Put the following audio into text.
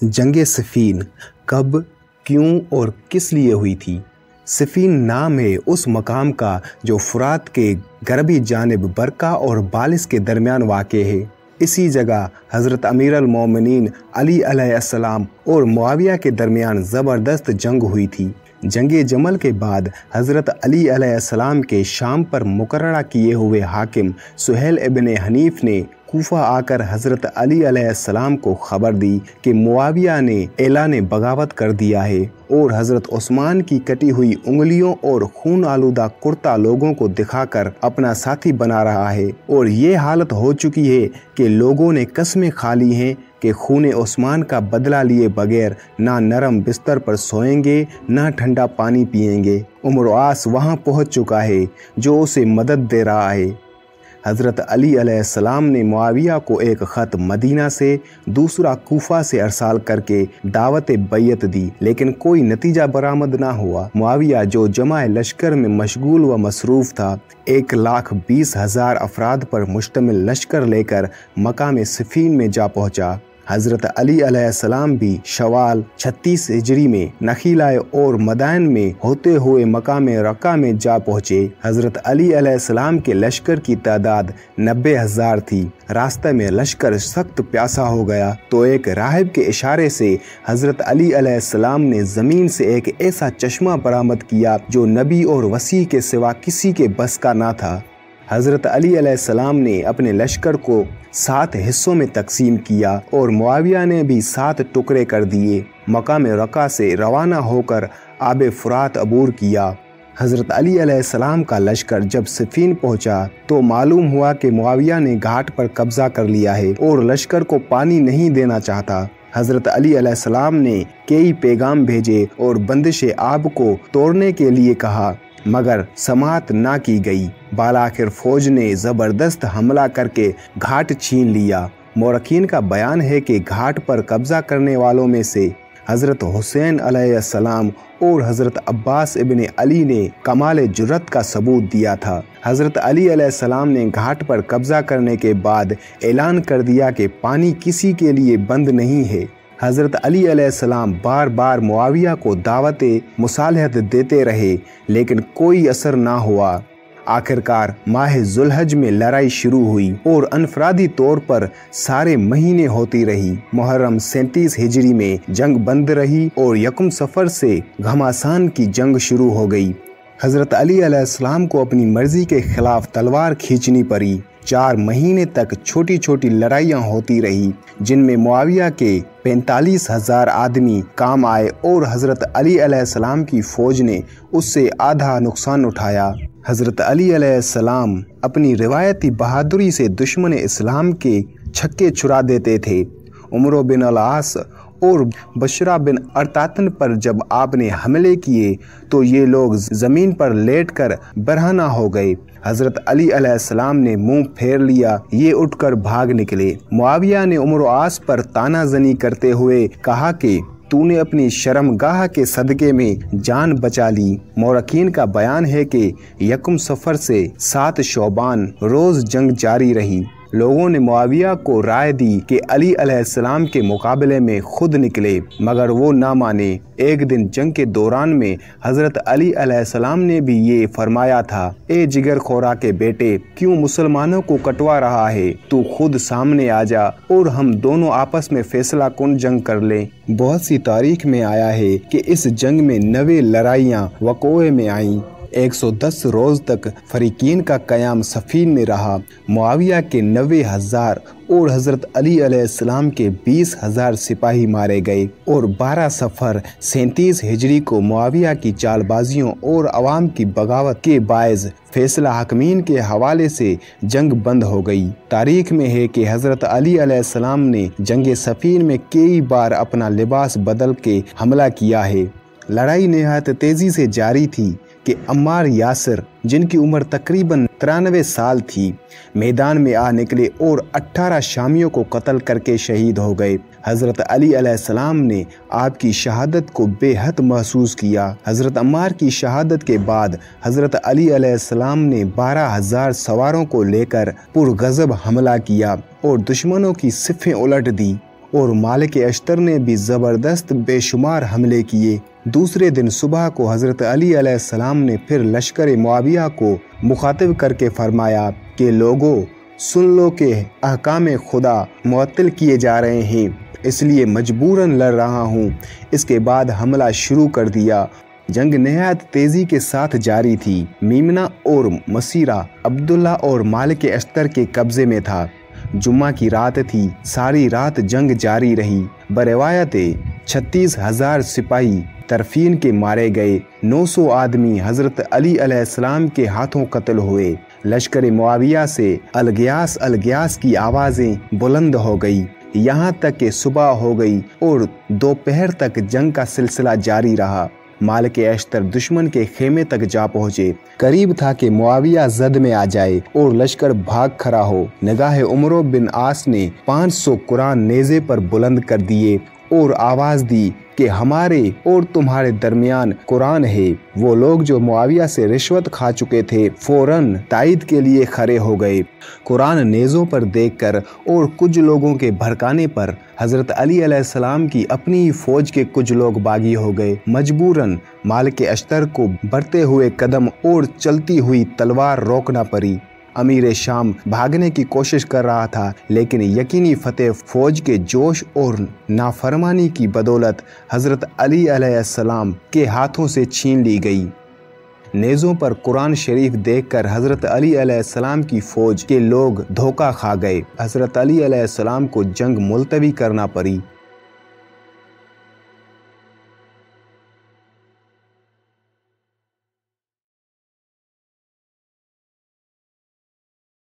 जंग सिफ़ीन कब, क्यों और किस लिए हुई थी? सिफ़ीन नाम है उस मकाम का जो फ़ुरात के गरबी जानिब बरका और बालिस के दरमियान वाक़े है। इसी जगह हज़रत अमीर अल मोमिनीन अली अलैहिस्सलाम और मुआविया के दरमियान ज़बरदस्त जंग हुई थी। जंग जमल के बाद हज़रत अली अलैहिस्सलाम के शाम पर मुकर्रर किए हुए हाकिम सुहेल इब्न हनीफ ने कूफा आकर हज़रत अली अलैहिस्सलाम को खबर दी कि मुआविया ने ऐलान बगावत कर दिया है और हज़रत उस्मान की कटी हुई उंगलियों और खून आलूदा कुर्ता लोगों को दिखाकर अपना साथी बना रहा है। और ये हालत हो चुकी है कि लोगों ने कस्में खा ली हैं कि खून उस्मान का बदला लिए बगैर ना नरम बिस्तर पर सोएंगे ना ठंडा पानी पिएंगे। उमर आस वहाँ पहुँच चुका है जो उसे मदद दे रहा है। हज़रत अली अलैहिस्सलाम ने मुआविया को एक ख़त मदीना से दूसरा कूफा से अरसाल करके दावत बैयत दी, लेकिन कोई नतीजा बरामद ना हुआ। मुआविया जो जमा लश्कर में मशगूल व मसरूफ़ था 1,20,000 अफराद पर मुश्तमिल लश्कर लेकर मकाम सिफ़ीन में जा पहुँचा। हज़रत अली अलैहिस्सलाम भी शवाल 36 हिजरी में नखीलाए और मदाइन में होते हुए मकाम रक्का में जा पहुँचे। हज़रत अली अलैहिस्सलाम के लश्कर की तादाद 90,000 थी। रास्ते में लश्कर सख्त प्यासा हो गया तो एक राहिब के इशारे से हज़रत अली अलैहिस्सलाम ने ज़मीन से एक ऐसा चश्मा बरामद किया जो नबी और वसी के सिवा किसी के बस का ना था। हज़रत अली अलैहिस्सलाम ने अपने लश्कर को 7 हिस्सों में तकसीम किया और मुआविया ने भी 7 टुकड़े कर दिए। मकाम रक्का से रवाना होकर आब फ़ुरात अबूर किया। हज़रत अली अलैहिस्सलाम का लश्कर जब सिफ़ीन पहुंचा तो मालूम हुआ कि मुआविया ने घाट पर कब्ज़ा कर लिया है और लश्कर को पानी नहीं देना चाहता। हज़रत अली अलैहिस्सलाम ने कई पैगाम भेजे और बंदिश आब को तोड़ने के लिए कहा, मगर समात ना की गई। बालाखिर फौज ने ज़बरदस्त हमला करके घाट छीन लिया। मौरखीन का बयान है कि घाट पर कब्ज़ा करने वालों में से हज़रत हुसैन अलैहिस्सलाम और हज़रत अब्बास इब्न अली ने कमाल जुर्रत का सबूत दिया था। हज़रत अली अलैहिस्सलाम ने घाट पर कब्ज़ा करने के बाद ऐलान कर दिया कि पानी किसी के लिए बंद नहीं है। हज़रत अली अलैहिस्सलाम बार बार मुआविया को दावते मुसालहत देते रहे, लेकिन कोई असर ना हुआ। आखिरकार माह जुल्हज में लड़ाई शुरू हुई और अनफरादी तौर पर सारे महीने होती रही। मुहर्रम 37 हिजरी में जंग बंद रही और यकम सफ़र से घमासान की जंग शुरू हो गई। हज़रत अली अलैहिस्सलाम को अपनी मर्जी के खिलाफ तलवार खींचनी पड़ी। 4 महीने तक छोटी छोटी लड़ाइयाँ होती रही, जिनमें मुआविया के 45,000 आदमी काम आए और हज़रत अली अलैहिस्सलाम की फ़ौज ने उससे आधा नुकसान उठाया। हज़रत अली अलैहिस्सलाम अपनी रिवायती बहादुरी से दुश्मन इस्लाम के छक्के छुड़ा देते थे। उमर बिन अल-आस और बशरा बिन अरतातन पर जब आपने हमले किए तो ये लोग ज़मीन पर लेटकर बरहना हो गए। हज़रत अली अलैहिस्सलाम ने मुंह फेर लिया, ये उठकर भाग निकले। मुआविया ने उमर आस पर तानाजनी करते हुए कहा कि तूने अपनी शर्मगाह के सदके में जान बचा ली। मौरखीन का बयान है कि यकम सफ़र से 7 शौबान रोज़ जंग जारी रही। लोगों ने मुआविया को राय दी कि अली अलैहिस्सलाम के मुकाबले में खुद निकले, मगर वो ना माने। एक दिन जंग के दौरान में हज़रत अली अलैहिस्सलाम ने भी ये फरमाया था, ए जिगर खोरा के बेटे, क्यों मुसलमानों को कटवा रहा है? तू खुद सामने आ जा और हम दोनों आपस में फैसला कुन जंग कर लें। बहुत सी तारीख में आया है कि इस जंग में 90 लड़ाइयाँ वक़ोए में आईं। 110 रोज़ तक फरीकीन का क़याम सफ़ीन में रहा। मुआविया के 90,000 और हज़रत अली अलैहिस्सलाम के 20,000 सिपाही मारे गए और 12 सफ़र 37 हिजरी को मुआविया की चालबाजियों और अवाम की बगावत के बायस फैसला हकमीन के हवाले से जंग बंद हो गई। तारीख में है कि हज़रत अली अलैहिस्सलाम ने जंग सफ़ीन में कई बार अपना लिबास बदल के हमला किया है। लड़ाई नहायत तेज़ी से जारी थी कि अम्मार यासिर, जिनकी उम्र तकरीबन 93 साल थी, मैदान में आ निकले और 18 शामियों को कत्ल करके शहीद हो गए। हज़रत अली अलैहिस्सलाम ने आपकी शहादत को बेहद महसूस किया। हज़रत अम्मार की शहादत के बाद हज़रत अली अलैहिस्सलाम ने 12,000 सवारों को लेकर पुरगज़ब हमला किया और दुश्मनों की सिफ़ें उलट दी और मालिक अश्तर ने भी ज़बरदस्त बेशुमार हमले किए। दूसरे दिन सुबह को हज़रत अली अलैहिस्सलाम ने फिर लश्कर मुआविया को मुखातिब करके फरमाया कि लोगों, सुन लो कि अहकाम खुदा मुअत्तल किए जा रहे हैं, इसलिए मजबूरन लड़ रहा हूँ। इसके बाद हमला शुरू कर दिया। जंग नहायत तेजी के साथ जारी थी। मीमना और मसीरा अब्दुल्ला और मालिक अश्तर के कब्जे में था। जुम्मा की रात थी। सारी रात जंग जारी रही। बरवायत 36,000 सिपाही तरफीन के मारे गए। 900 आदमी हजरत अली अलैहिस्सलाम के हाथों कत्ल हुए। लश्कर मुआविया से अलग्यास अलग्यास की आवाज़ें बुलंद हो गई, यहाँ तक कि सुबह हो गई और दोपहर तक जंग का सिलसिला जारी रहा। मालिक अश्तर दुश्मन के खेमे तक जा पहुँचे। करीब था कि मुआविया जद में आ जाए और लश्कर भाग खड़ा हो। निगाह उमर बिन आस ने 500 कुरान नेज़े पर बुलंद कर दिए और आवाज़ दी कि हमारे और तुम्हारे दरमियान कुरान है। वो लोग जो मुआविया से रिश्वत खा चुके थे फौरन तायद के लिए खड़े हो गए। कुरान नेज़ों पर देखकर और कुछ लोगों के भड़काने पर हज़रत अली अलैहिस्सलाम की अपनी फौज के कुछ लोग बागी हो गए। मजबूरन मालिक अश्तर को बढ़ते हुए कदम और चलती हुई तलवार रोकना पड़ी। अमीर शाम भागने की कोशिश कर रहा था, लेकिन यकीनी फतेह फौज के जोश और नाफरमानी की बदौलत हज़रत अली अलैहिस्सलाम के हाथों से छीन ली गई। नेज़ों पर कुरान शरीफ देखकर हज़रत अली अलैहिस्सलाम की फौज के लोग धोखा खा गए। हज़रत अली अलैहिस्सलाम को जंग मुलतवी करना पड़ी।